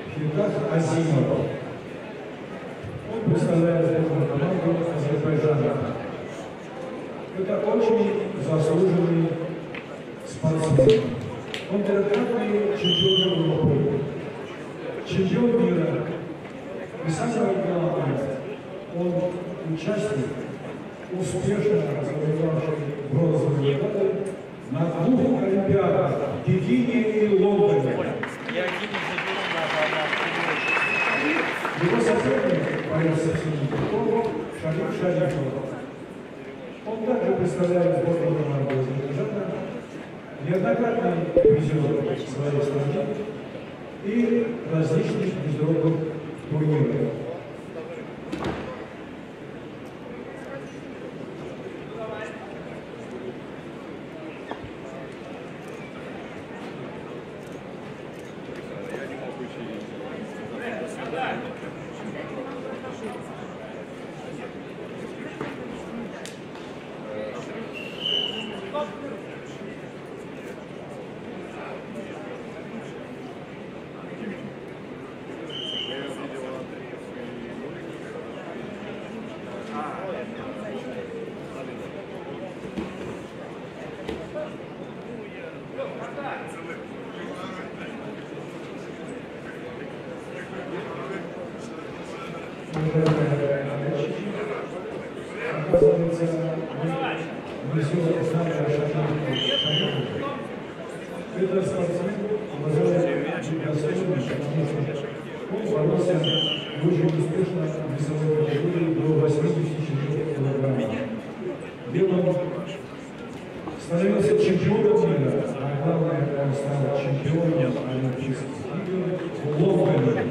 Фиркат Азимов. Он представляет сборную команду Азербайджана. Это очень заслуженный спортсмен. Он трехкратный чемпион Европы, чемпион мира. И самое главное, он участник, успешно завоевавший бронзовые медали на 2 Олимпиадах в Пекине и Лондоне. Его соперник Борис Савченко, Шариф Шарифов. Он также представляет сборную команду Азербайджана, неоднократный призер своей страны и различных международных турниров. Это спортсмен, уважаемый чемпионат, он боролся очень успешно в весовой категории до 84 килограммов. Белым становился чемпионом мира, а главное, он стал чемпионом Олимпийских игр в Лондоне.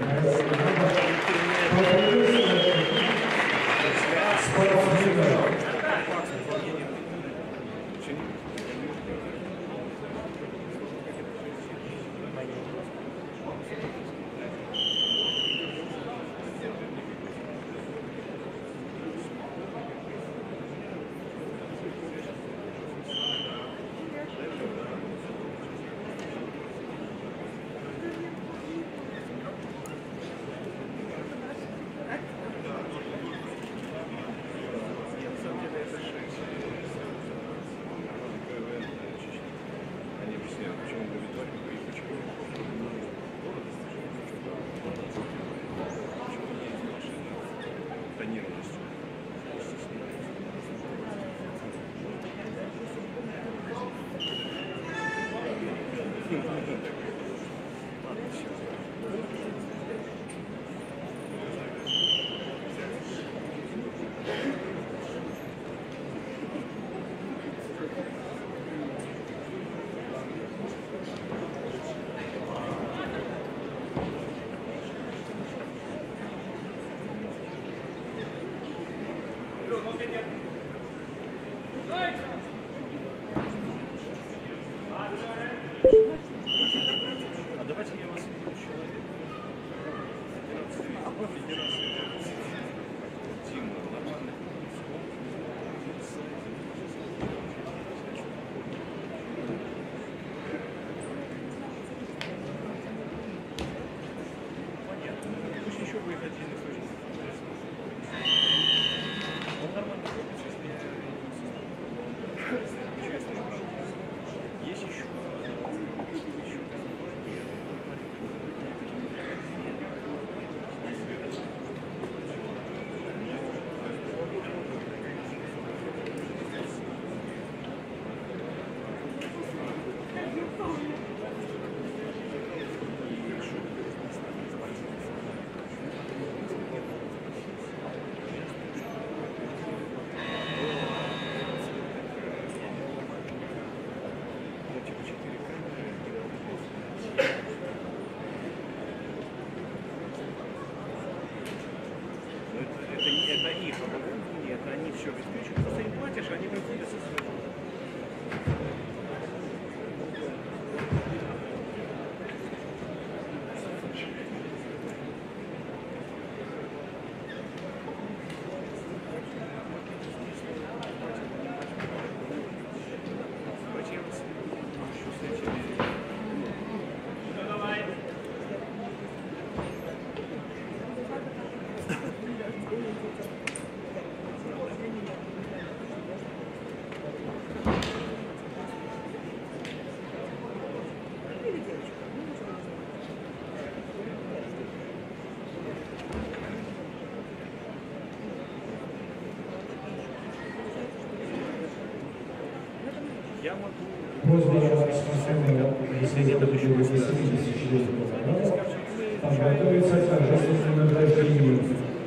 весовой категории 80 килограммов подготовиться к торжественному награждению.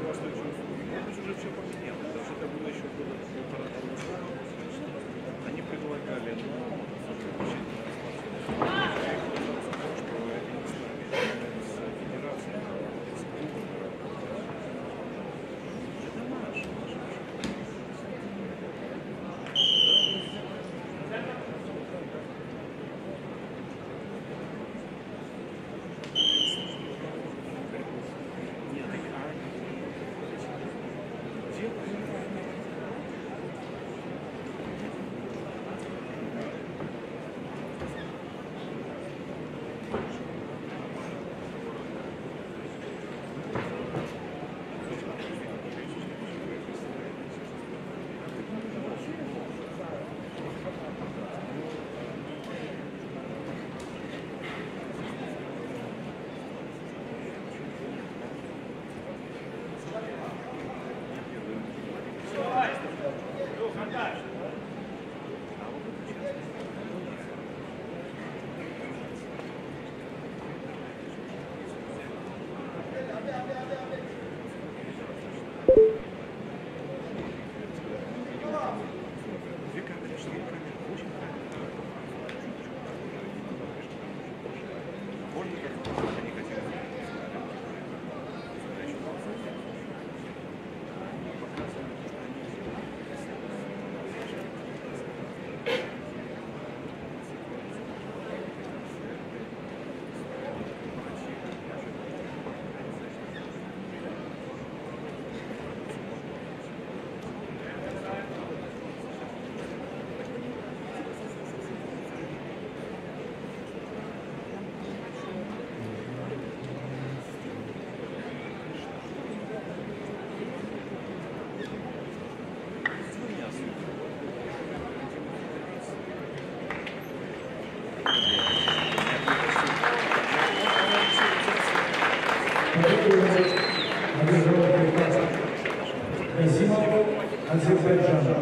Азербайджана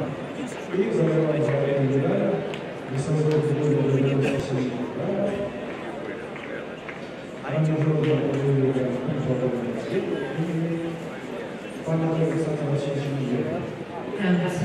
и завоевал золотую медаль весовой категории 97 килограммов. Международного уровня имени Панова Александра Васильевича.